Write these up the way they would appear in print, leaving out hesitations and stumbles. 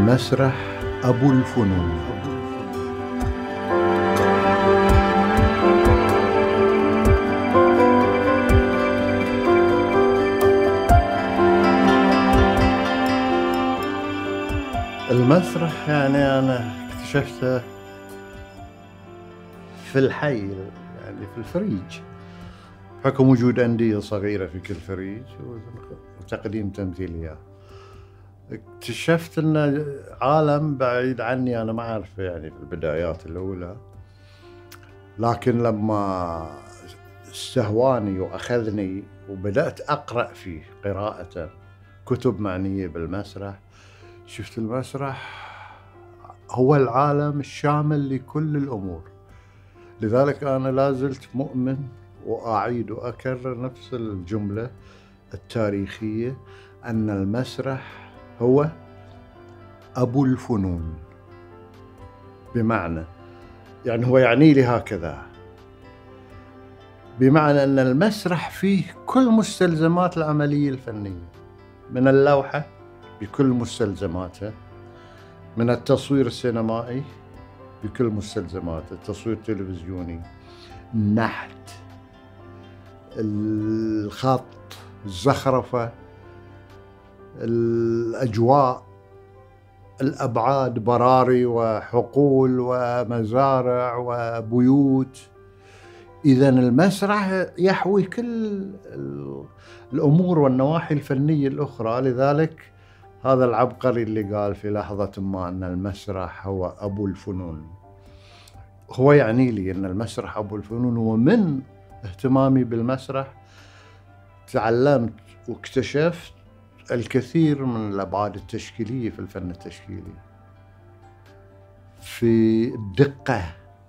المسرح أبو الفنون. المسرح يعني أنا اكتشفته في الحي، يعني في الفريج، بحكم وجود أندية صغيرة في كل فريج وتقديم تمثيليات. اكتشفت أن عالم بعيد عني أنا ما أعرفه يعني في البدايات الأولى، لكن لما استهواني وأخذني وبدأت أقرأ فيه قراءة كتب معنية بالمسرح، شفت المسرح هو العالم الشامل لكل الأمور. لذلك أنا لازلت مؤمن وأعيد وأكرر نفس الجملة التاريخية أن المسرح هو أبو الفنون. بمعنى يعني هو يعني لي هكذا، بمعنى أن المسرح فيه كل مستلزمات العملية الفنية، من اللوحة بكل مستلزماتها، من التصوير السينمائي بكل مستلزماته، التصوير التلفزيوني، النحت، الخط، الزخرفة، الأجواء، الأبعاد، براري وحقول ومزارع وبيوت. إذن المسرح يحوي كل الأمور والنواحي الفنية الأخرى. لذلك هذا العبقري اللي قال في لحظة ما أن المسرح هو أبو الفنون، هو يعني لي أن المسرح أبو الفنون. ومن اهتمامي بالمسرح تعلمت واكتشفت الكثير من الأبعاد التشكيلية في الفن التشكيلي، في الدقة،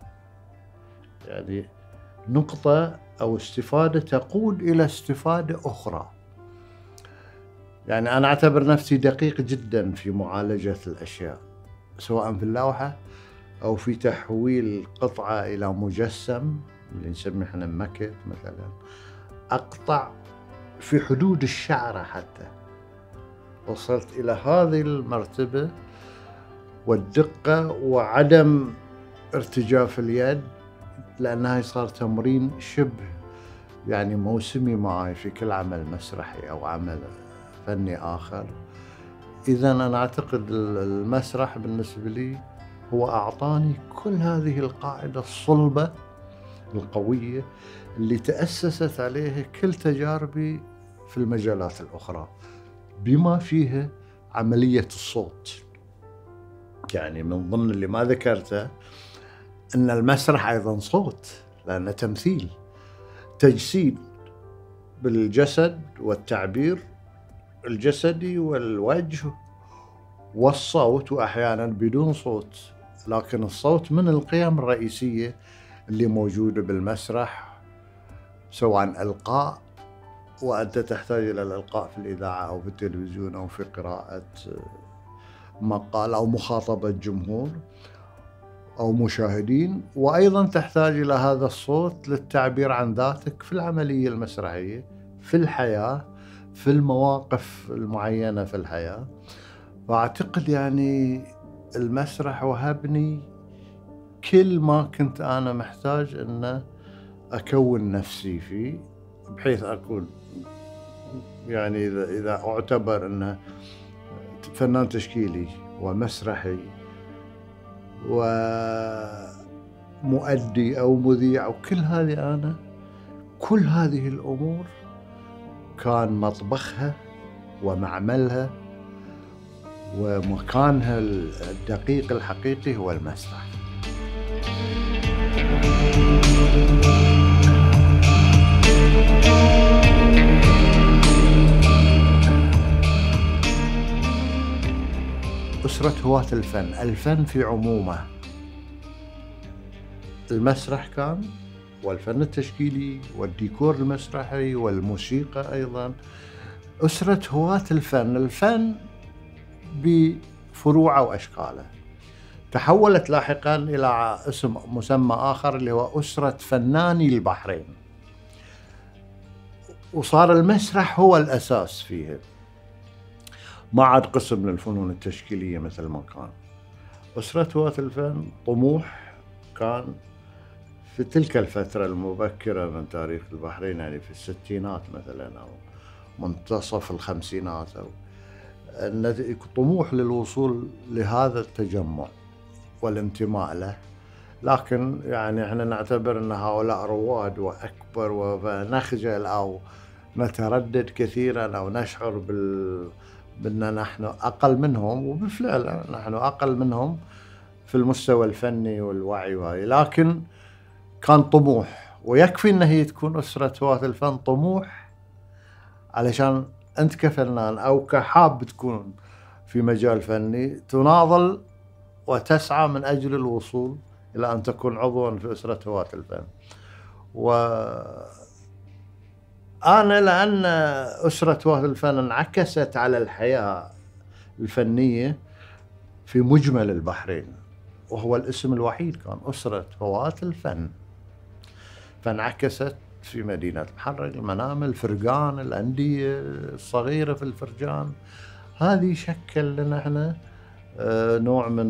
يعني نقطة أو استفادة تقود إلى استفادة أخرى. يعني أنا أعتبر نفسي دقيق جدا في معالجة الأشياء، سواء في اللوحة أو في تحويل قطعة إلى مجسم اللي نسميه احنا ماكيت مثلا. أقطع في حدود الشعرة، حتى وصلت إلى هذه المرتبة والدقة وعدم ارتجاف اليد، لأنها صار تمرين شبه يعني موسمي معي في كل عمل مسرحي أو عمل فني آخر. إذا أنا أعتقد المسرح بالنسبة لي هو أعطاني كل هذه القاعدة الصلبة القوية اللي تأسست عليها كل تجاربي في المجالات الأخرى، بما فيها عملية الصوت. يعني من ضمن اللي ما ذكرته أن المسرح أيضا صوت، لأنه تمثيل، تجسيد بالجسد والتعبير الجسدي والوجه والصوت، وأحيانا بدون صوت. لكن الصوت من القيم الرئيسية اللي موجودة بالمسرح، سواء إلقاء، وأنت تحتاج إلى الإلقاء في الإذاعة أو في التلفزيون أو في قراءة مقال أو مخاطبة جمهور أو مشاهدين، وأيضا تحتاج إلى هذا الصوت للتعبير عن ذاتك في العملية المسرحية، في الحياة، في المواقف المعينة في الحياة. فأعتقد يعني المسرح وهبني كل ما كنت أنا محتاج أن أكون نفسي فيه، بحيث أكون يعني إذا أعتبر أنه فنان تشكيلي ومسرحي ومؤدي أو مذيع أو كل هذه الأمور كان مطبخها ومعملها ومكانها الدقيق الحقيقي هو المسرح. أسرة هواة الفن في عمومه، المسرح كان، والفن التشكيلي والديكور المسرحي والموسيقى أيضا. أسرة هواة الفن بفروعه وأشكاله تحولت لاحقا إلى مسمى آخر اللي هو أسرة فناني البحرين، وصار المسرح هو الأساس فيه. ما عاد قسم للفنون التشكيلية مثل ما كان. أسرة هواة الفن طموح كان في تلك الفترة المبكرة من تاريخ البحرين، يعني في الستينات مثلا أو منتصف الخمسينات، أو طموح للوصول لهذا التجمع والانتماء له. لكن يعني احنا نعتبر ان هؤلاء رواد واكبر، ونخجل او نتردد كثيرا او نشعر بان نحن اقل منهم، وبالفعل نحن اقل منهم في المستوى الفني والوعي وهي. لكن كان طموح، ويكفي ان هي تكون اسرة هواة الفن طموح علشان انت كفنان او كحاب تكون في مجال فني تناضل وتسعى من اجل الوصول إلى أن تكون عضواً في أسرة هواة الفن. وأنا لأن أسرة هواة الفن انعكست على الحياة الفنية في مجمل البحرين، وهو الاسم الوحيد كان أسرة هواة الفن، فانعكست في مدينة المحرق، المنامل، الفرقان، الأندية الصغيرة في الفرجان. هذه شكل لنا احنا نوع من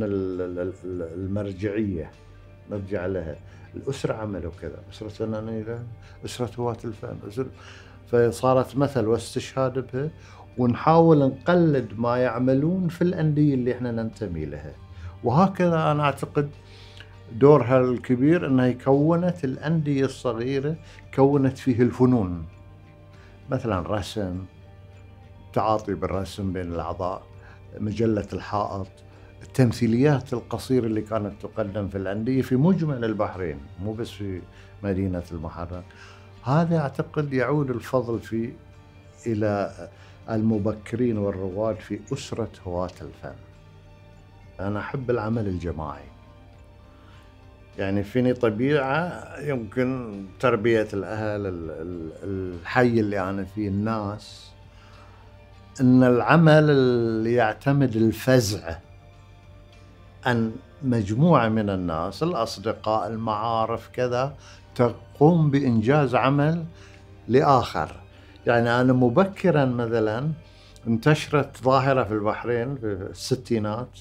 المرجعية نرجع لها. الأسرة عملوا كذا، أسرة فنانين، أسرة هواة الفن، فصارت مثل واستشهاد بها، ونحاول نقلد ما يعملون في الأندية اللي احنا ننتمي لها. وهكذا أنا أعتقد دورها الكبير أنها كونت الأندية الصغيرة، كونت فيه الفنون، مثلا رسم، تعاطي بالرسم بين الأعضاء، مجلة الحائط، التمثيليات القصيرة اللي كانت تقدم في الأندية في مجمل البحرين، مو بس في مدينة المحرق. هذا أعتقد يعود الفضل إلى المبكرين والرواد في أسرة هواة الفن. أنا أحب العمل الجماعي، يعني فيني طبيعة يمكن تربية الأهل، الحي اللي أنا فيه، الناس، أن العمل اللي يعتمد الفزع أن مجموعة من الناس، الأصدقاء، المعارف، كذا، تقوم بإنجاز عمل لآخر. يعني أنا مبكرا مثلا انتشرت ظاهرة في البحرين في الستينات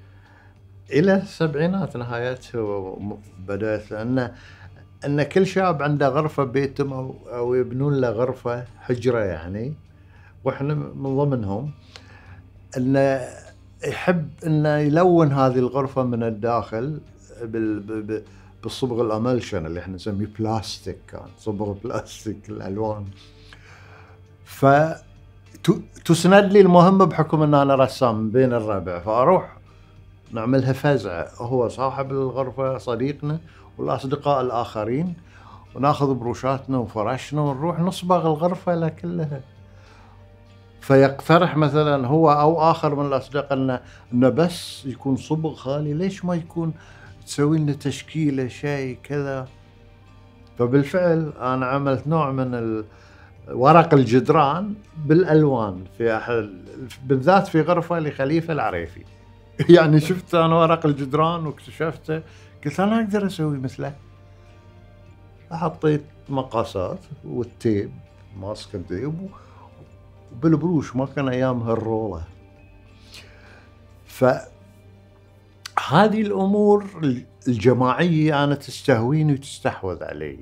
إلى السبعينات نهايتها بدأت، أن كل شاب عنده غرفة بيتهم أو يبنون له غرفة حجرة يعني، وإحنا من ضمنهم، أنه يحب أنه يلون هذه الغرفة من الداخل بالصبغ الأملشن اللي احنا نسميه بلاستيك، كان صبغ بلاستيك الألوان. فتسند لي المهمة بحكم أن أنا رسام بين الربع، فأروح نعملها فزعة، هو صاحب الغرفة صديقنا والأصدقاء الآخرين، وناخذ بروشاتنا وفرشنا ونروح نصبغ الغرفة لها كلها. فيقترح مثلا هو أو آخر من الأصدقاء أنه بس يكون صبغ خالي، ليش ما يكون تسوي لنا تشكيلة شيء كذا. فبالفعل أنا عملت نوع من ورق الجدران بالألوان في بالذات في غرفة لخليفة العريفي. يعني شفت أنا ورق الجدران واكتشفته، قلت أنا أقدر أسوي مثله. حطيت مقاسات والتيب، ماسك التيب، وبالبروش، ما كان أيامها الرولة. فهذه الأمور الجماعية أنا تستهويني وتستحوذ علي.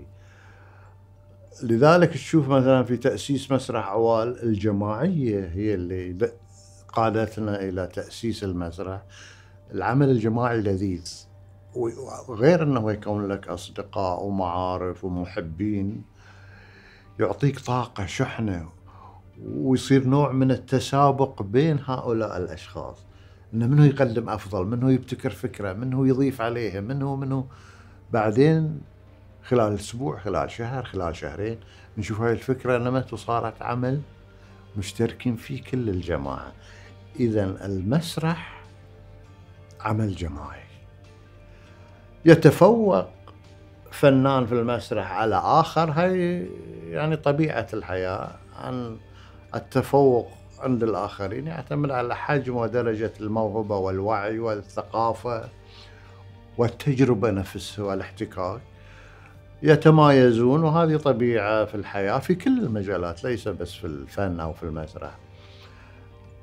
لذلك تشوف مثلا في تأسيس مسرح عوال، الجماعية هي اللي قادتنا إلى تأسيس المسرح. العمل الجماعي لذيذ، وغير أنه يكون لك أصدقاء ومعارف ومحبين، يعطيك طاقة، شحنة، ويصير نوع من التسابق بين هؤلاء الأشخاص، إنه منه يقدم أفضل، منه يبتكر فكرة، منه يضيف عليها، منه بعدين خلال أسبوع، خلال شهر، خلال شهرين، نشوف هاي الفكرة نمت وصارت عمل مشتركين فيه كل الجماعة. إذن المسرح عمل جماعي، يتفوق فنان في المسرح على آخر، هاي يعني طبيعة الحياة. عن التفوق عند الآخرين يعتمد على حجم ودرجة الموهبة والوعي والثقافة والتجربة نفسها والاحتكاك، يتمايزون. وهذه طبيعة في الحياة في كل المجالات، ليس بس في الفن أو في المسرح.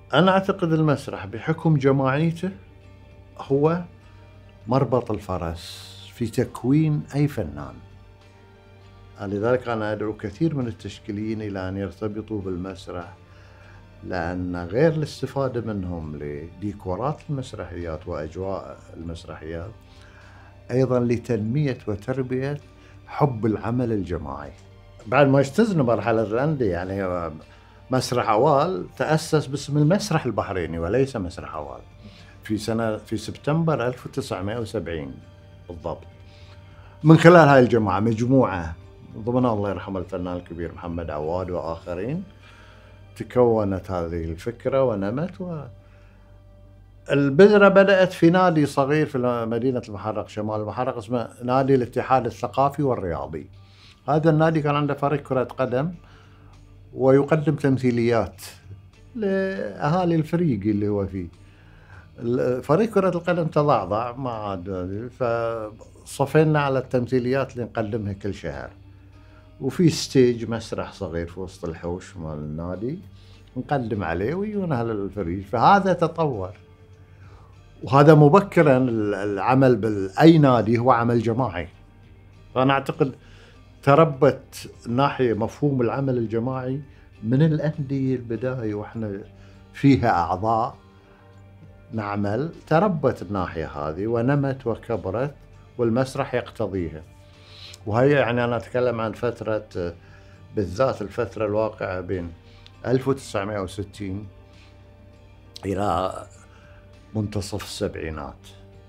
أنا أعتقد المسرح بحكم جماعيته هو مربط الفرس في تكوين أي فنان. لذلك أنا أدعو كثير من التشكيليين إلى أن يرتبطوا بالمسرح، لأن غير الاستفادة منهم لديكورات المسرحيات وأجواء المسرحيات، أيضا لتنمية وتربية حب العمل الجماعي. بعد ما اجتزنا مرحلة الأندية، يعني مسرح عوال تأسس باسم المسرح البحريني وليس مسرح عوال في سبتمبر 1970 بالضبط. من خلال هاي الجماعة، مجموعة ضمنها الله يرحمه الفنان الكبير محمد عواد وآخرين، تكونت هذه الفكرة ونمت. البذرة بدأت في نادي صغير في مدينة المحرق شمال المحرق اسمه نادي الاتحاد الثقافي والرياضي. هذا النادي كان عنده فريق كرة قدم ويقدم تمثيليات لأهالي الفريق اللي هو فيه. فريق كرة القدم تضعضع ما عاد، فصفينا على التمثيليات اللي نقدمها كل شهر، وفي ستيج مسرح صغير في وسط الحوش مال النادي نقدم عليه ويجونا أهل الفريق. فهذا تطور، وهذا مبكرا العمل بأي نادي هو عمل جماعي. فأنا أعتقد تربت ناحية مفهوم العمل الجماعي من الأندية البداية، وإحنا فيها أعضاء نعمل، تربت الناحية هذه ونمت وكبرت، والمسرح يقتضيها. وهي يعني أنا أتكلم عن فترة، بالذات الفترة الواقعة بين 1960 إلى منتصف السبعينات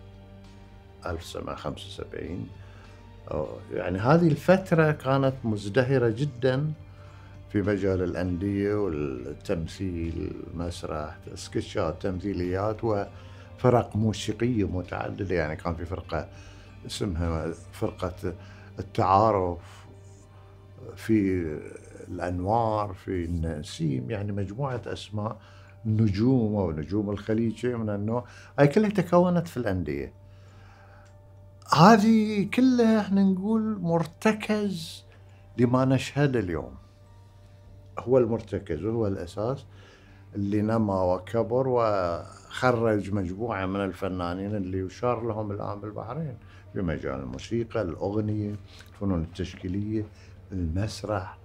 1975. يعني هذه الفترة كانت مزدهرة جدا في مجال الأندية والتمثيل، المسرح، سكتشات، تمثيليات، وفرق موسيقية متعددة. يعني كان في فرقة اسمها فرقة التعارف، في الأنوار، في النسيم، يعني مجموعة أسماء، نجوم أو نجوم الخليج، شيء من النوع. هاي كلها تكونت في الأندية. هذه كلها احنا نقول مرتكز لما نشهد اليوم، هو المرتكز وهو الأساس اللي نمى وكبر وخرج مجموعة من الفنانين اللي يشار لهم الآن بالبحرين في مجال الموسيقى، الأغنية، الفنون التشكيلية، المسرح.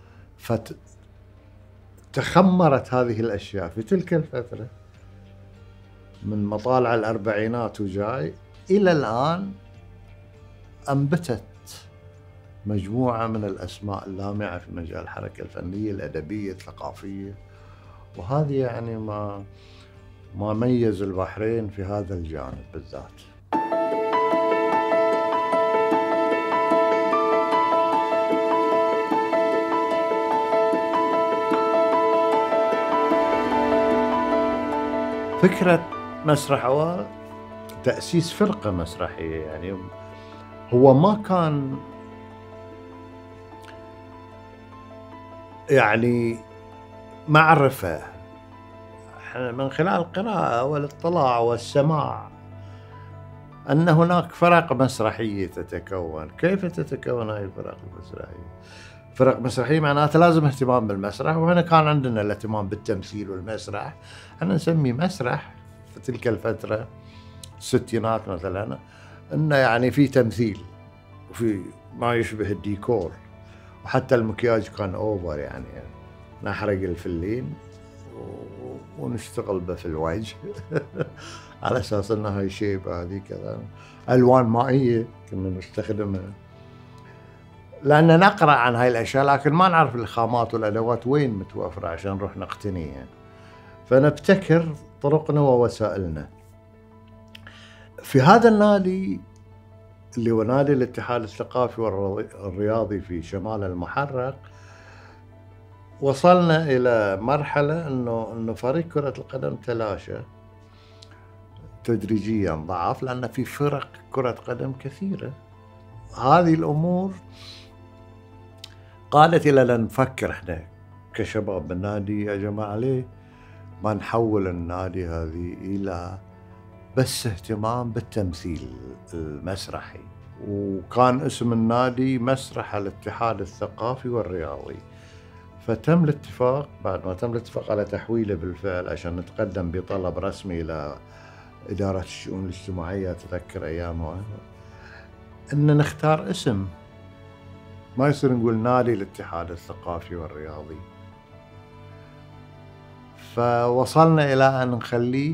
فتخمرت هذه الأشياء في تلك الفترة من مطالع الأربعينات وجاي إلى الآن، أنبتت مجموعة من الأسماء اللامعة في مجال الحركة الفنية، الأدبية، الثقافية. وهذه يعني ما ميز البحرين في هذا الجانب بالذات. فكرة مسرح عوال تأسيس فرقة مسرحية، يعني هو ما كان يعني معرفة، من خلال القراءة والاطلاع والسماع أن هناك فرق مسرحية تتكون. كيف تتكون هذه الفرق المسرحية؟ فرق مسرحية معناتها لازم اهتمام بالمسرح، وهنا كان عندنا الاهتمام بالتمثيل والمسرح. احنا نسمي مسرح في تلك الفترة الستينات مثلا انه يعني في تمثيل وفي ما يشبه الديكور، وحتى المكياج كان اوفر، يعني نحرق الفلين ونشتغل به في الوجه على اساس انها هاي شيب، هذه كذا الوان مائية كنا نستخدمها، لأن نقرأ عن هاي الأشياء لكن ما نعرف الخامات والأدوات وين متوفرة عشان نروح نقتنيها. فنبتكر طرقنا ووسائلنا. في هذا النادي اللي هو نادي الاتحاد الثقافي والرياضي في شمال المحرق، وصلنا إلى مرحلة إنه فريق كرة القدم تلاشى تدريجيا، ضعف، لأن في فرق كرة قدم كثيرة. هذه الأمور قالت إلى أن نفكر إحنا كشباب بالنادي، يا جماعة ليه ما نحول النادي هذه إلى بس اهتمام بالتمثيل المسرحي. وكان اسم النادي مسرح الاتحاد الثقافي والرياضي. فتم الاتفاق، بعد ما تم الاتفاق على تحويله بالفعل عشان نتقدم بطلب رسمي إلى إدارة الشؤون الاجتماعية، أتذكر أيامها، إن نختار اسم، ما يصير نقول نادي الاتحاد الثقافي والرياضي. فوصلنا إلى أن نخليه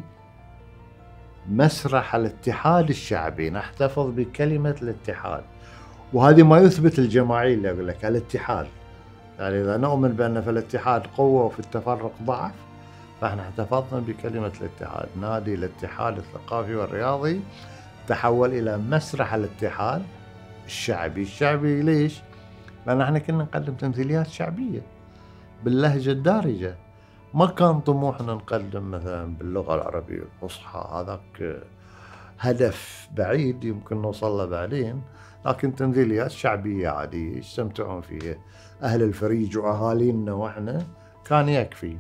مسرح الاتحاد الشعبي، نحتفظ بكلمة الاتحاد، وهذه ما يثبت الجماعية اللي أقول لك الاتحاد. يعني إذا نؤمن بأن في الاتحاد قوة وفي التفرق ضعف، فإحنا احتفظنا بكلمة الاتحاد. نادي الاتحاد الثقافي والرياضي تحول إلى مسرح الاتحاد الشعبي. الشعبي ليش؟ لأن احنا كنا نقدم تمثيليات شعبية باللهجة الدارجة، ما كان طموحنا نقدم مثلا باللغة العربية الفصحى، هذاك هدف بعيد يمكن نوصل له بعدين، لكن تمثيليات شعبية عادية يستمتعون فيها أهل الفريج وأهالينا وإحنا، كان يكفي.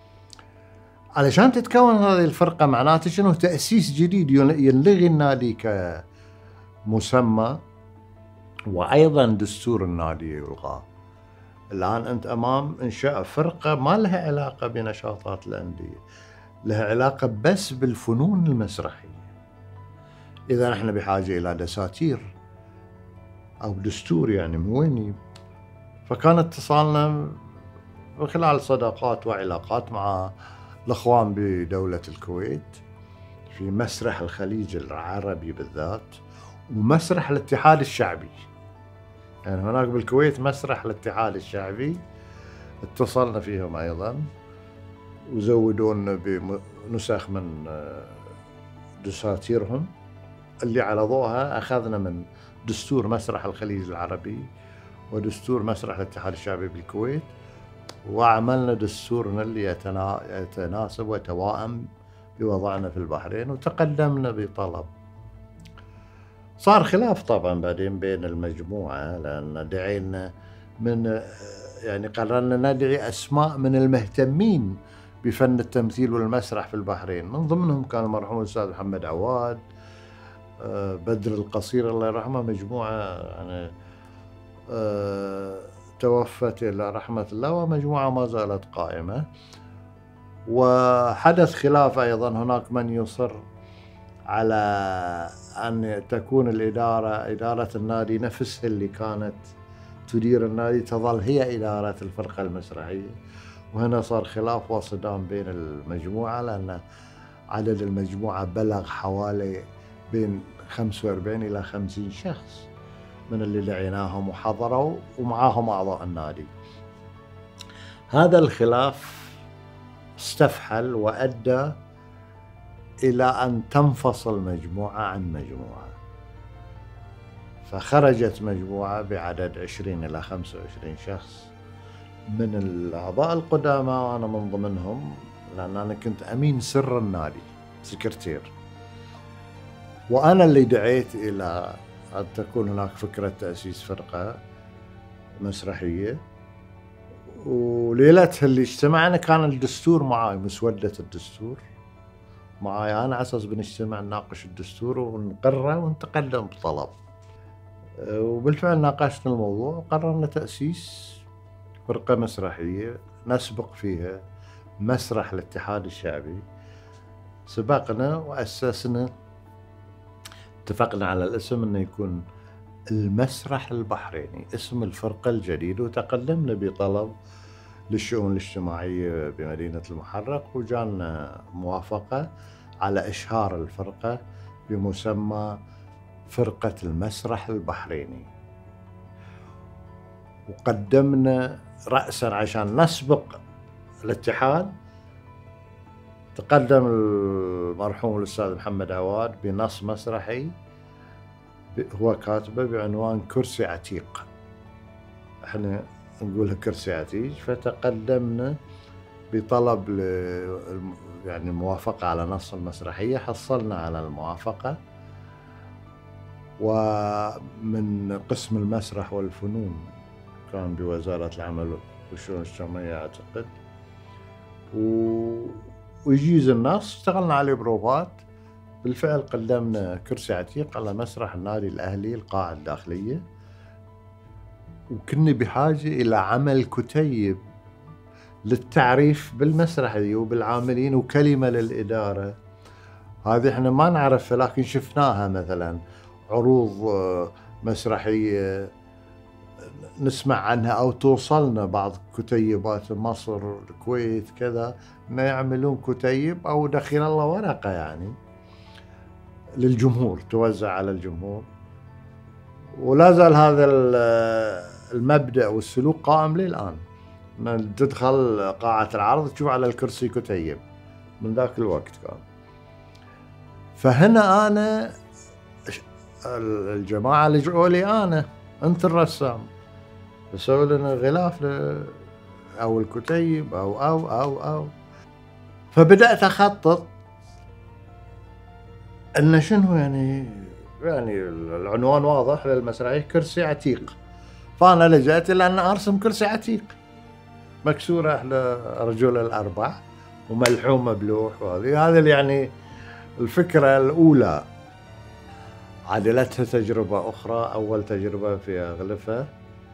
علشان تتكون هذه الفرقة معناته شنو؟ تأسيس جديد يلغي النادي كمسمى، وأيضا دستور النادي يلغى. الآن أنت أمام إنشاء فرقة ما لها علاقة بنشاطات الأندية، لها علاقة بس بالفنون المسرحية. إذا نحن بحاجة إلى دساتير أو دستور، يعني من وين يجيب؟ فكان اتصالنا من خلال صداقات وعلاقات مع الأخوان بدولة الكويت في مسرح الخليج العربي بالذات، ومسرح الاتحاد الشعبي. يعني هناك بالكويت مسرح الاتحاد الشعبي، اتصلنا فيهم أيضا وزودونا بنسخ من دساتيرهم اللي على ضوءها أخذنا من دستور مسرح الخليج العربي ودستور مسرح الاتحاد الشعبي بالكويت، وعملنا دستورنا اللي يتناسب وتوائم بوضعنا في البحرين، وتقدمنا بطلب. صار خلاف طبعا بعدين بين المجموعة، لأن دعينا من يعني قررنا ندعي أسماء من المهتمين بفن التمثيل والمسرح في البحرين، من ضمنهم كان المرحوم الأستاذ محمد عواد، بدر القصير الله يرحمه، مجموعة يعني توفت إلى رحمة الله، ومجموعة ما زالت قائمة. وحدث خلاف أيضا، هناك من يصر على أن تكون إدارة النادي نفسها اللي كانت تدير النادي تظل هي إدارة الفرقة المسرحية، وهنا صار خلاف وصدام بين المجموعة، لأن عدد المجموعة بلغ حوالي بين 45 إلى 50 شخص من اللي دعيناهم وحضروا ومعاهم أعضاء النادي. هذا الخلاف استفحل وأدى إلى أن تنفصل مجموعة عن مجموعة، فخرجت مجموعة بعدد 20 إلى 25 شخص من الأعضاء القدامى، وأنا من ضمنهم، لأن أنا كنت أمين سر النادي، سكرتير، وأنا اللي دعيت إلى أن تكون هناك فكرة تأسيس فرقة مسرحية. وليلتها اللي اجتمعنا كان الدستور معاي، مسودة الدستور معاي أنا، على أساس بنجتمع نناقش الدستور ونقرره ونتقدم بطلب. وبالفعل ناقشنا الموضوع وقررنا تأسيس فرقة مسرحية نسبق فيها مسرح الاتحاد الشعبي. سبقنا وأسسنا، اتفقنا على الاسم انه يكون المسرح البحريني اسم الفرقة الجديد، وتقدمنا بطلب للشؤون الاجتماعية بمدينة المحرق، وجانا موافقة على إشهار الفرقة بمسمى فرقة المسرح البحريني. وقدمنا رأسا عشان نسبق الاتحاد، تقدم المرحوم الأستاذ محمد عواد بنص مسرحي هو كاتبه بعنوان كرسي عتيق، احنا نقولها كرسي عتيق. فتقدمنا بطلب يعني الموافقة على نص المسرحية، حصلنا على الموافقة، ومن قسم المسرح والفنون كان بوزارة العمل والشؤون الاجتماعية أعتقد، ويجيز النص، اشتغلنا عليه بروفات. بالفعل قدمنا كرسي عتيق على مسرح النادي الأهلي القاعة الداخلية، وكنا بحاجة إلى عمل كتيب للتعريف بالمسرحية وبالعاملين وكلمة للإدارة. هذه احنا ما نعرفها لكن شفناها، مثلا عروض مسرحية نسمع عنها أو توصلنا بعض كتيبات مصر الكويت كذا، ما يعملون كتيب أو دخل الله ورقة يعني للجمهور، توزع على الجمهور. ولا زال هذا المبدأ والسلوك قائم للآن. تدخل قاعة العرض تشوف على الكرسي كتيب، من ذاك الوقت كان. فهنا أنا الجماعة لجؤوا لي، أنت الرسام، بسوي لنا غلاف أو الكتيب أو فبدأت أخطط أن شنو يعني العنوان واضح للمسرحية، كرسي عتيق. فأنا لجأت إلى أن أرسم كرسي عتيق مكسورة إحدى رجل الأربع وملحومة بلوح، وهذه يعني الفكرة الأولى. عادلتها تجربة أخرى، أول تجربة في أغلفة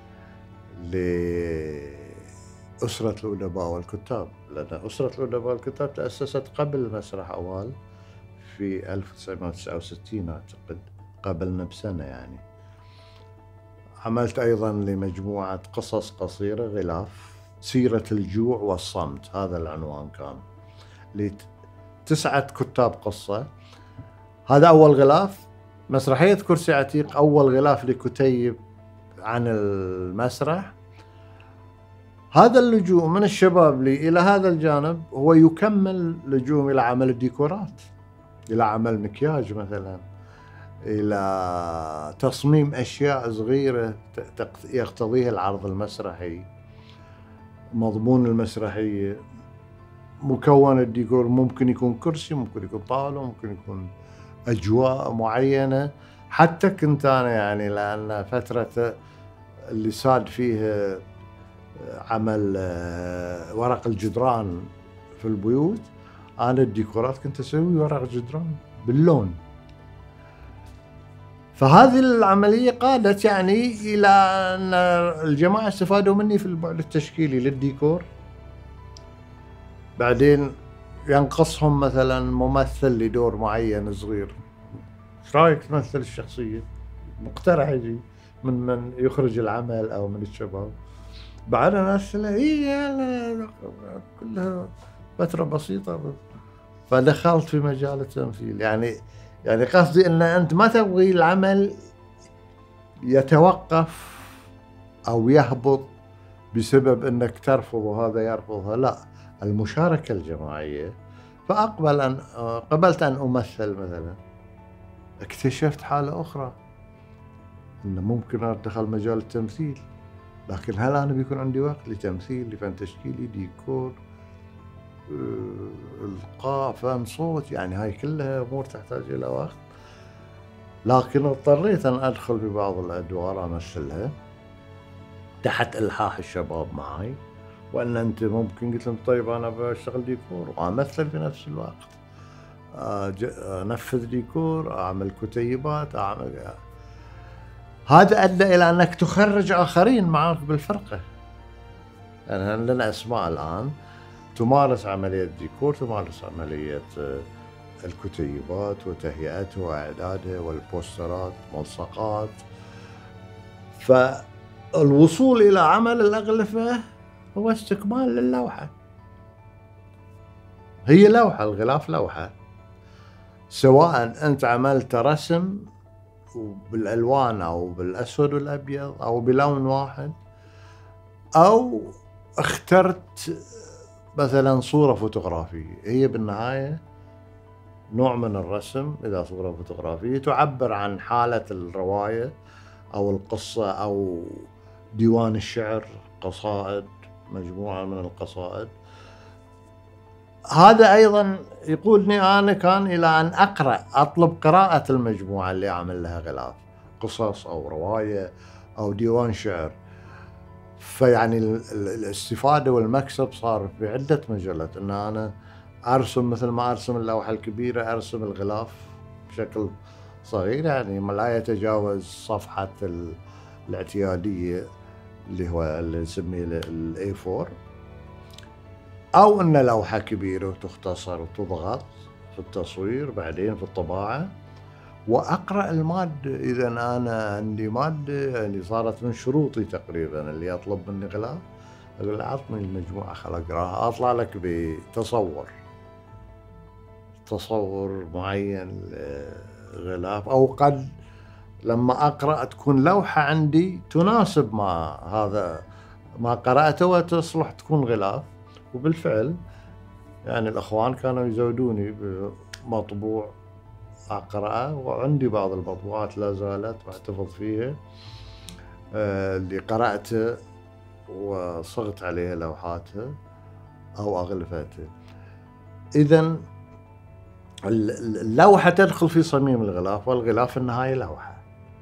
لأسرة الأدباء والكتاب، لأن أسرة الأدباء والكتاب تأسست قبل مسرح أوال في 1969 أعتقد، قبلنا بسنة يعني. عملت أيضا لمجموعة قصص قصيرة غلاف، سيرة الجوع والصمت، هذا العنوان كان ل9 كتاب قصة. هذا أول غلاف. مسرحية كرسي عتيق أول غلاف لكتيب عن المسرح. هذا اللجوء من الشباب لي إلى هذا الجانب هو يكمل لجوءهم إلى عمل الديكورات، إلى عمل مكياج مثلا، إلى تصميم أشياء صغيرة يقتضيها العرض المسرحي، مضمون المسرحية، مكون الديكور. ممكن يكون كرسي، ممكن يكون طاولة، ممكن يكون أجواء معينة. حتى كنت أنا يعني، لأن فترة اللي صاد فيه عمل ورق الجدران في البيوت، أنا الديكورات كنت أسوي ورق جدران باللون. فهذه العملية قادت يعني إلى أن الجماعة استفادوا مني في البعد التشكيلي للديكور. بعدين ينقصهم مثلا ممثل لدور معين صغير، ايش رايك تمثل الشخصية؟ مقترح يجي من يخرج العمل أو من الشباب. بعد ناس كلها فترة بسيطة، فدخلت في مجال التمثيل. يعني قصدي أن أنت ما تبغي العمل يتوقف أو يهبط بسبب أنك ترفض وهذا يرفضها، لا، المشاركة الجماعية. قبلت أن أمثل مثلا، اكتشفت حالة أخرى أن ممكن أدخل مجال التمثيل، لكن هل أنا بيكون عندي وقت لتمثيل، لفن تشكيلي، ديكور، إلقاء، فن صوت؟ يعني هاي كلها أمور تحتاج إلى وقت. لكن اضطريت أن أدخل في بعض الأدوار أمثلها تحت إلحاح الشباب معي، وأن أنت ممكن. قلت لهم طيب أنا بشتغل ديكور وأمثل في نفس الوقت، أنفذ ديكور، أعمل كتيبات، هذا أدى إلى أنك تخرج آخرين معك بالفرقة. يعني عندنا أسماء الآن تمارس عملية ديكور، تمارس عملية الكتيبات وتهيئتها وإعدادها والبوسترات، ملصقات. فالوصول إلى عمل الأغلفة هو استكمال للوحة. هي لوحة، الغلاف لوحة، سواء أنت عملت رسم بالألوان أو بالأسود والأبيض أو بلون واحد، أو اخترت مثلا صورة فوتوغرافية. هي بالنهاية نوع من الرسم. إذا صورة فوتوغرافية تعبر عن حالة الرواية أو القصة أو ديوان الشعر، قصائد، مجموعة من القصائد. هذا أيضا يقودني أنا كان إلى أن أطلب قراءة المجموعة اللي أعمل لها غلاف، قصص أو رواية أو ديوان شعر. فيعني الاستفادة والمكسب صار في عدة مجالات، أن أنا أرسم مثل ما أرسم اللوحة الكبيرة، أرسم الغلاف بشكل صغير، يعني ما لا يتجاوز صفحة الاعتيادية اللي هو اللي نسميه الA4. أو أن لوحة كبيرة وتختصر وتضغط في التصوير بعدين في الطباعة، وأقرأ المادة. إذا أنا عندي مادة اللي صارت من شروطي تقريبا، اللي يطلب مني غلاف أقول له أعطني المجموعة خل أقراها، أطلع لك تصور معين غلاف. أو قد لما أقرأ تكون لوحة عندي تناسب ما قرأته وتصلح تكون غلاف. وبالفعل يعني الأخوان كانوا يزودوني بمطبوع أقرأه، وعندي بعض المطبوعات لا زالت واحتفظ فيها اللي قرأته وصغت عليها لوحاتها أو أغلفاتها. إذن اللوحة تدخل في صميم الغلاف، والغلاف في النهاية لوحة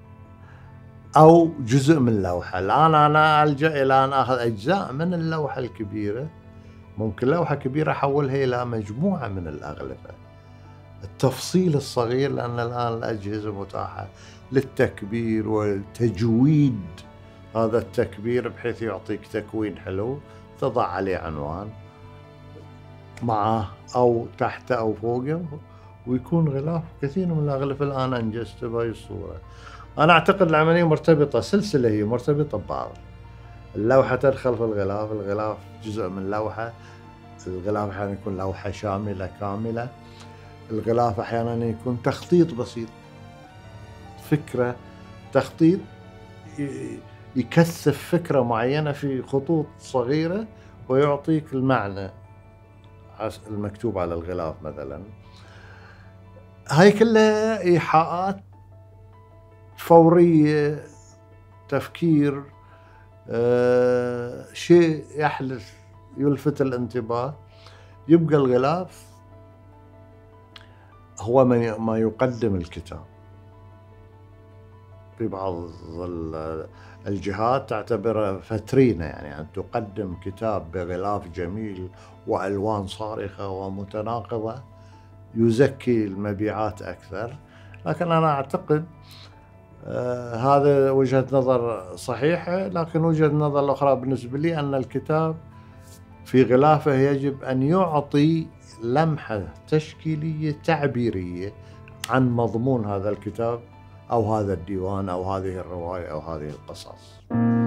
أو جزء من لوحة. الآن أنا ألجأ إلى أن أخذ أجزاء من اللوحة الكبيرة، ممكن لوحة كبيرة أحولها إلى مجموعة من الأغلفة. التفصيل الصغير، لأن الآن الأجهزة متاحة للتكبير والتجويد، هذا التكبير بحيث يعطيك تكوين حلو تضع عليه عنوان معه أو تحته أو فوقه ويكون غلاف. كثير من الأغلفة الآن أنجزت بهاي الصورة. أنا أعتقد العملية مرتبطة، سلسلة هي مرتبطة ببعض. اللوحة تدخل في الغلاف، الغلاف جزء من لوحة، الغلاف أحيانا يكون لوحة شاملة كاملة، الغلاف أحيانا يكون تخطيط بسيط، فكرة تخطيط يكثف فكرة معينة في خطوط صغيرة ويعطيك المعنى المكتوب على الغلاف مثلا. هاي كلها إيحاءات فورية، تفكير، شيء يحدث يلفت الانتباه. يبقى الغلاف هو ما يقدم الكتاب. في بعض الجهات تعتبره فترينة، يعني أن تقدم كتاب بغلاف جميل وألوان صارخة ومتناقضة يزكي المبيعات أكثر. لكن أنا أعتقد هذا وجهة نظر صحيحة، لكن وجهة نظر الأخرى بالنسبة لي أن الكتاب في غلافه يجب أن يعطي لمحة تشكيلية تعبيرية عن مضمون هذا الكتاب أو هذا الديوان أو هذه الرواية أو هذه القصص.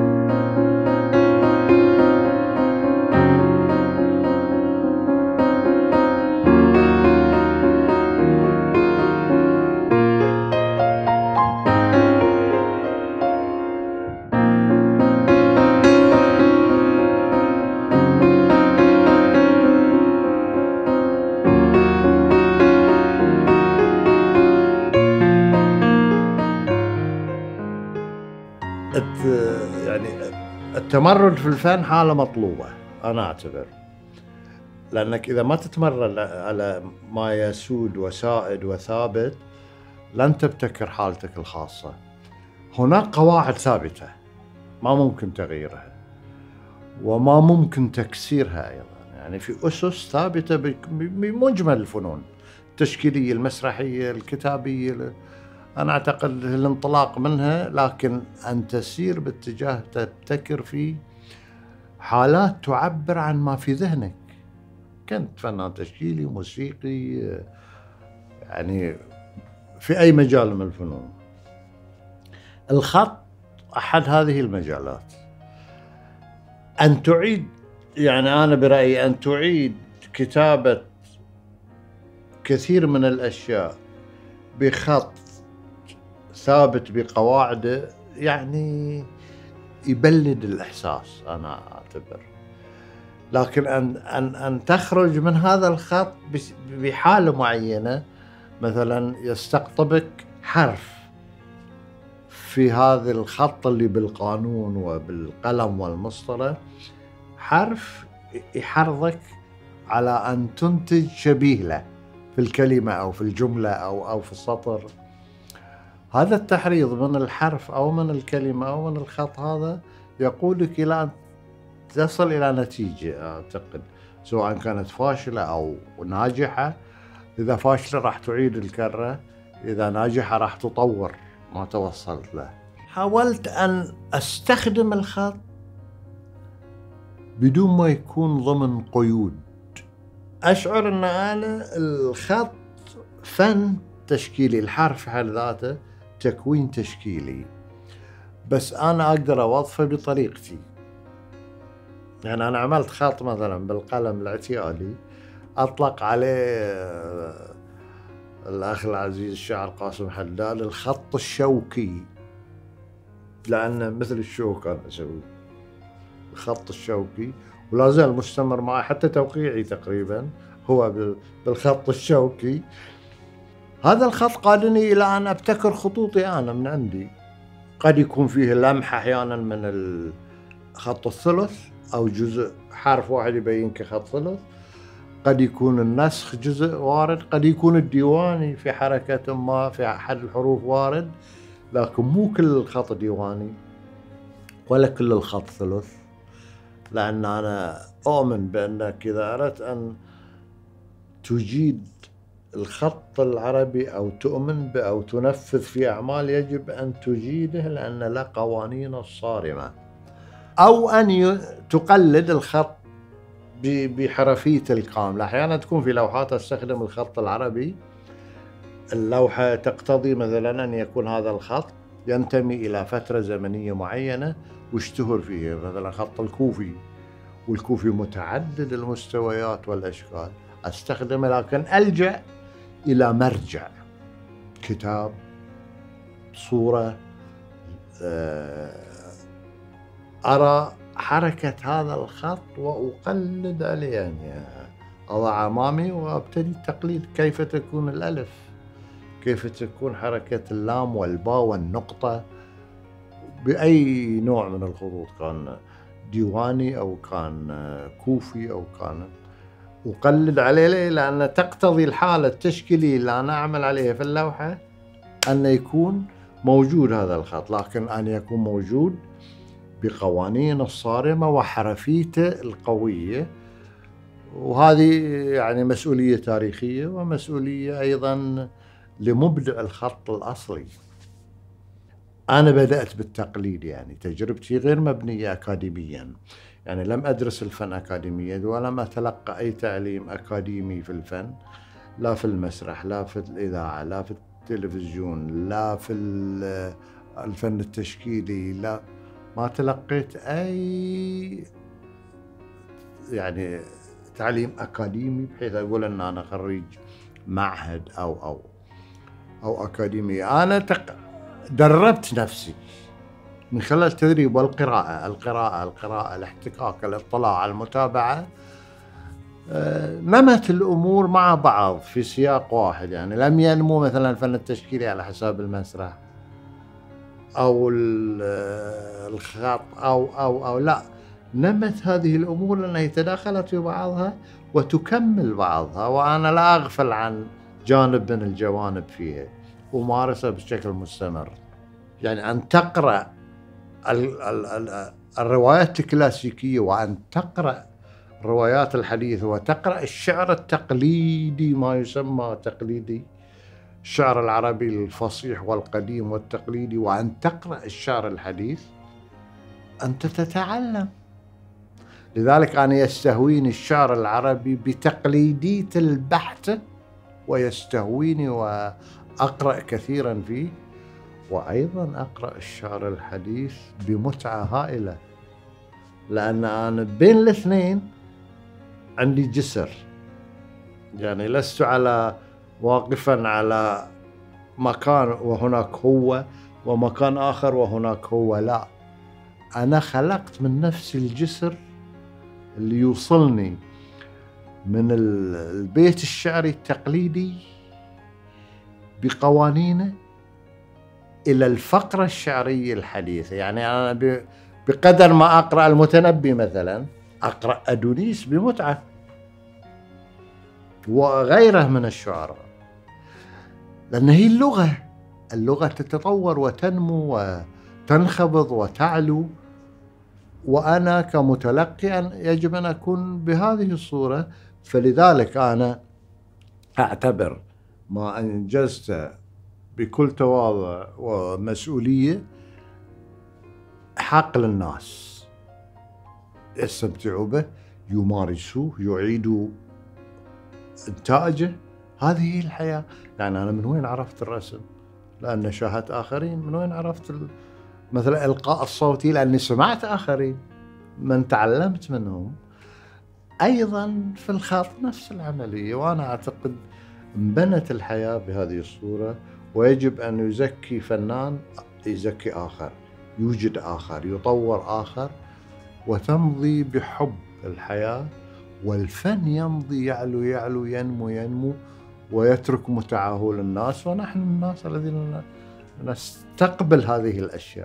يعني التمرد في الفن حالة مطلوبة أنا أعتبر، لأنك إذا ما تتمرد على ما يسود وسائد وثابت لن تبتكر حالتك الخاصة. هناك قواعد ثابتة ما ممكن تغييرها وما ممكن تكسيرها أيضا، يعني في أسس ثابتة بمجمل الفنون التشكيلية المسرحية الكتابية. أنا أعتقد الانطلاق منها، لكن أن تسير باتجاه تبتكر في حالات تعبر عن ما في ذهنك. كنت فنان تشكيلي موسيقي، يعني في أي مجال من الفنون. الخط أحد هذه المجالات. أن تعيد، يعني أنا برأيي أن تعيد كتابة كثير من الأشياء بخط ثابت بقواعده، يعني يبلد الإحساس أنا أعتبر. لكن أن تخرج من هذا الخط بحالة معينة، مثلا يستقطبك حرف في هذا الخط اللي بالقانون وبالقلم والمسطرة، حرف يحرضك على أن تنتج شبيه له في الكلمة أو في الجملة أو في السطر. هذا التحريض من الحرف أو من الكلمة أو من الخط هذا يقودك إلى أن تصل إلى نتيجة أعتقد، سواء كانت فاشلة أو ناجحة. إذا فاشلة راح تعيد الكرة، إذا ناجحة راح تطور ما توصلت له. حاولت أن أستخدم الخط بدون ما يكون ضمن قيود أشعر أن أنا الخط فن تشكيلي، الحرف في حد ذاته تكوين تشكيلي، بس أنا أقدر أوظفه بطريقتي. يعني أنا عملت خط مثلا بالقلم الاعتيادي أطلق عليه الأخ العزيز الشاعر قاسم حداد الخط الشوكي، لأنه مثل الشوك أنا أسوي الخط الشوكي، ولا زال مستمر معي حتى توقيعي تقريبا هو بالخط الشوكي. هذا الخط قادني إلى أن أبتكر خطوطي أنا من عندي، قد يكون فيه لمحة أحيانا من الخط الثلث أو جزء حرف واحد يبين كخط ثلث، قد يكون النسخ جزء وارد، قد يكون الديواني في حركة ما في أحد الحروف وارد، لكن مو كل الخط ديواني ولا كل الخط ثلث، لأن أنا أؤمن بأنك إذا أردت أن تجيد الخط العربي أو تؤمن به أو تنفذ في أعمال يجب أن تجيده، لأن له قوانين الصارمة، أو أن تقلد الخط بحرفية الكاملة. أحيانا تكون في لوحات أستخدم الخط العربي، اللوحة تقتضي مثلا أن يكون هذا الخط ينتمي إلى فترة زمنية معينة واشتهر فيه، مثلا خط الكوفي، والكوفي متعدد المستويات والأشكال أستخدمه، لكن ألجأ إلى مرجع كتاب صورة أرى حركة هذا الخط وأقلد عليه، يعني أضع أمامي وأبتدي التقليد، كيف تكون الألف، كيف تكون حركة اللام والباء والنقطة بأي نوع من الخطوط، كان ديواني أو كان كوفي أو كان أقلد عليه. ليه؟ لأن تقتضي الحالة التشكيلية اللي أنا أعمل عليها في اللوحة أن يكون موجود هذا الخط، لكن أن يكون موجود بقوانين الصارمة وحرفيته القوية، وهذه يعني مسؤولية تاريخية ومسؤولية أيضا لمبدع الخط الأصلي. أنا بدأت بالتقليد، يعني تجربتي غير مبنية أكاديميا، يعني لم أدرس الفن أكاديميا ولم أتلقى أي تعليم أكاديمي في الفن، لا في المسرح لا في الإذاعة لا في التلفزيون لا في الفن التشكيلي، لا ما تلقيت أي يعني تعليم أكاديمي بحيث أقول أن أنا خريج معهد أو أكاديمية. أنا دربت نفسي من خلال التدريب والقراءة، الاحتكاك، الاطلاع، المتابعة، نمت الأمور مع بعض في سياق واحد. يعني لم ينمو مثلا الفن التشكيلي على حساب المسرح أو الخط أو لا، نمت هذه الأمور لأنها تداخلت في بعضها وتكمل بعضها، وأنا لا أغفل عن جانب من الجوانب فيها ومارسها بشكل مستمر. يعني أن تقرأ الروايات الكلاسيكية وأن تقرأ الروايات الحديثة وتقرأ الشعر التقليدي، ما يسمى تقليدي، الشعر العربي الفصيح والقديم والتقليدي، وأن تقرأ الشعر الحديث، أنت تتعلم. لذلك أنا يستهويني الشعر العربي بتقليدية البحتة، ويستهويني وأقرأ كثيرا فيه، وأيضا أقرأ الشعر الحديث بمتعة هائلة، لأن أنا بين الاثنين عندي جسر، يعني لست واقفا على مكان وهناك هو ومكان آخر وهناك هو، لا، أنا خلقت من نفس الجسر اللي يوصلني من البيت الشعري التقليدي بقوانينه إلى الفقرة الشعرية الحديثة. يعني أنا بقدر ما أقرأ المتنبي مثلا أقرأ أدونيس بمتعة وغيره من الشعراء، لأن هي اللغة تتطور وتنمو وتنخفض وتعلو، وأنا كمتلقي يجب أن أكون بهذه الصورة. فلذلك أنا أعتبر ما أنجزت بكل تواضع ومسؤولية حق للناس يستمتعوا به، يمارسوه، يعيدوا إنتاجه. هذه هي الحياة. يعني أنا من وين عرفت الرسم؟ لأن شاهدت آخرين. من وين عرفت مثلا إلقاء الصوتي؟ لأني سمعت آخرين من تعلمت منهم. أيضا في الخط نفس العملية. وأنا أعتقد انبنت الحياة بهذه الصورة، ويجب أن يزكي فنان يزكي آخر، يوجد آخر، يطور آخر، وتمضي بحب الحياة، والفن يمضي يعلو يعلو ينمو ينمو ويترك متعاهل الناس، ونحن الناس الذين نستقبل هذه الأشياء.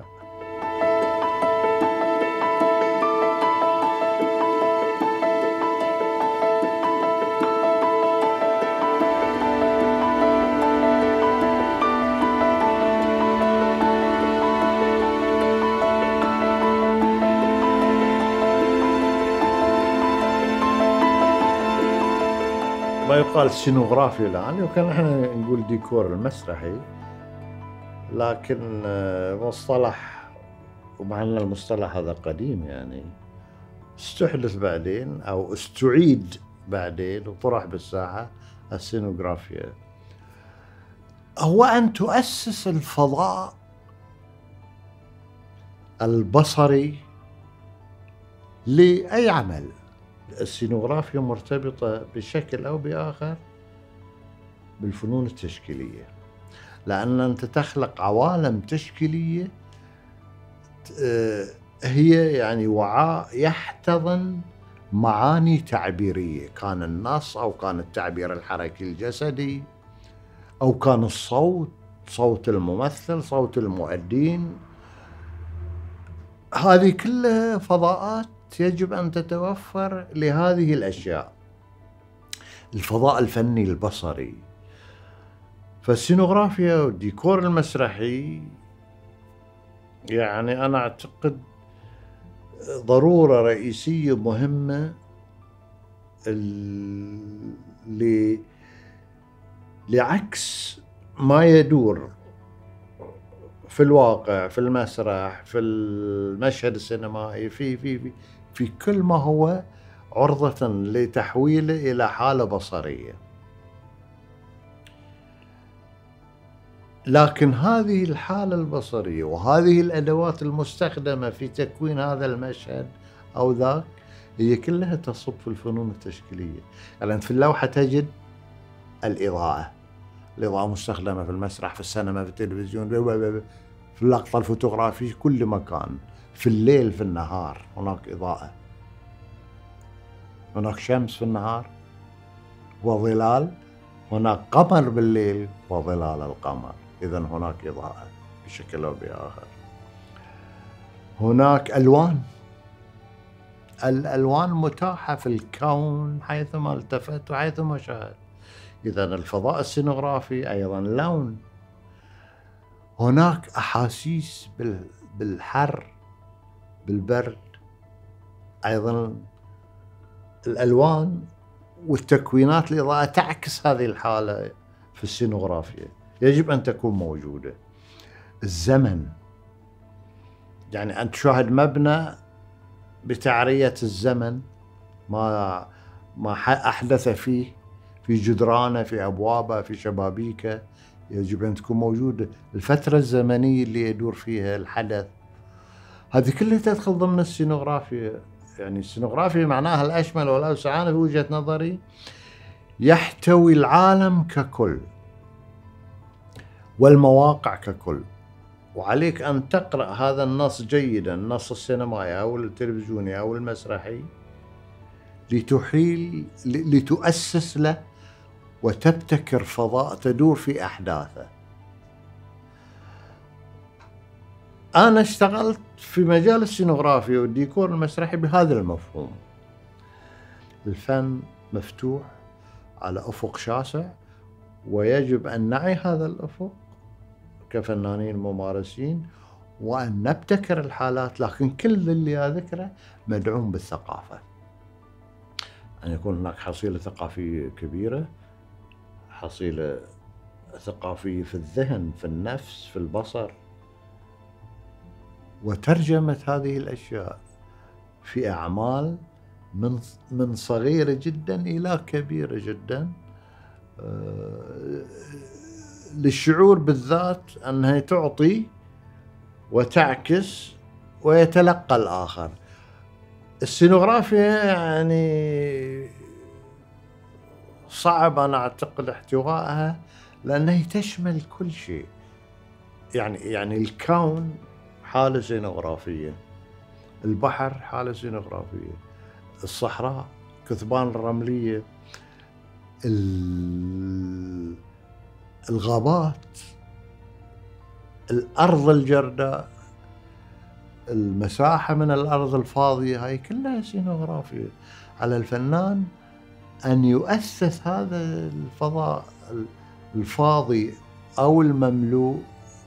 ما يقال سينوغرافي الآن، وكان احنا نقول ديكور المسرحي، لكن مصطلح، ومع أن المصطلح هذا قديم يعني، استحدث بعدين أو استعيد بعدين وطرح بالساحة السينوغرافيا. هو أن تؤسس الفضاء البصري لأي عمل. السينوغرافيا مرتبطة بشكل أو بآخر بالفنون التشكيلية، لأن أنت تخلق عوالم تشكيلية هي يعني وعاء يحتضن معاني تعبيرية، كان النص أو كان التعبير الحركي الجسدي أو كان الصوت، صوت الممثل، صوت المؤدين. هذه كلها فضاءات يجب أن تتوفر لهذه الأشياء، الفضاء الفني البصري. فالسينوغرافيا والديكور المسرحي يعني أنا أعتقد ضرورة رئيسية مهمة لعكس ما يدور في الواقع، في المسرح، في المشهد السينمائي، في كل ما هو عرضة لتحويله إلى حالة بصرية. لكن هذه الحالة البصرية وهذه الأدوات المستخدمة في تكوين هذا المشهد أو ذاك هي كلها تصب في الفنون التشكيلية. يعني أنت في اللوحة تجد الإضاءة مستخدمة في المسرح، في السينما، في التلفزيون، في اللقطة الفوتوغرافية، كل مكان. في الليل، في النهار هناك إضاءة، هناك شمس في النهار وظلال، هناك قمر بالليل وظلال القمر. إذن هناك إضاءة بشكل أو بآخر. هناك ألوان، الألوان متاحة في الكون حيثما التفت وحيثما شاهد. إذن الفضاء السينوغرافي أيضا لون. هناك أحاسيس بالحر، بالبرد، أيضا الألوان والتكوينات الإضاءة تعكس هذه الحالة في السينوغرافيا، يجب أن تكون موجودة. الزمن، يعني أن تشاهد مبنى بتعرية الزمن، ما أحدث فيه، في جدرانه، في أبوابه، في شبابيكه، يجب أن تكون موجودة. الفترة الزمنية اللي يدور فيها الحدث، هذه كلها تدخل ضمن السينوغرافيا. يعني السينوغرافيا معناها الأشمل والأوسع في وجهة نظري، يحتوي العالم ككل والمواقع ككل. وعليك أن تقرأ هذا النص جيدا، النص السينمائي أو التلفزيوني أو المسرحي، لتؤسس له وتبتكر فضاء تدور في أحداثه. أنا اشتغلت في مجال السينوغرافيا والديكور المسرحي بهذا المفهوم. الفن مفتوح على أفق شاسع، ويجب أن نعي هذا الأفق كفنانين ممارسين، وأن نبتكر الحالات، لكن كل اللي أذكره مدعوم بالثقافة. أن يكون هناك حصيلة ثقافية كبيرة، حصيلة ثقافية في الذهن، في النفس، في البصر، وترجمة هذه الأشياء في أعمال من صغيرة جدا إلى كبيرة جدا، للشعور بالذات أنها تعطي وتعكس ويتلقى الآخر. السينوغرافيا يعني صعب أنا أعتقد احتوائها، لأنها تشمل كل شيء. يعني الكون حالة سينوغرافية، البحر حالة سينوغرافية، الصحراء، كثبان الرملية، الغابات، الأرض الجرداء، المساحة من الأرض الفاضية، هاي كلها سينوغرافية. على الفنان أن يؤسس هذا الفضاء الفاضي أو المملوء